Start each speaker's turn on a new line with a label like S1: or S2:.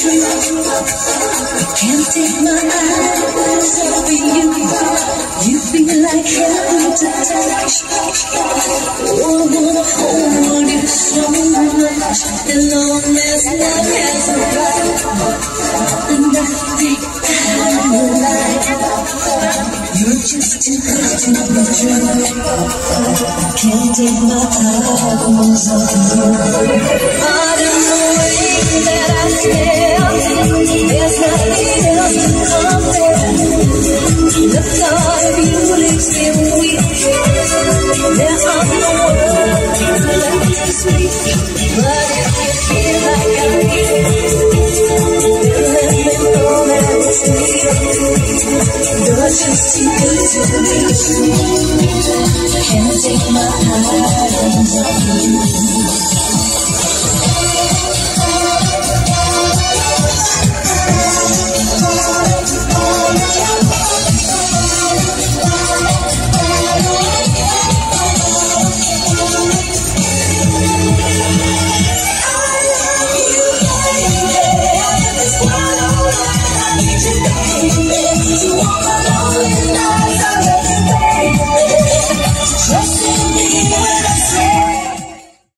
S1: Can't take my eyes off of you. You feel like heaven to touch. Oh, I wanna hold you so much. As long as love has a right, and I think I'm alive. You're just too good to be true. Can't take my eyes off of you. Pardon the way that I stare. There's nothing else to compare. The thought of you leaves me weak. There are no words left to speak. But if you feel like I feel, then let me know that it's me. You're just too good to be true. Can't take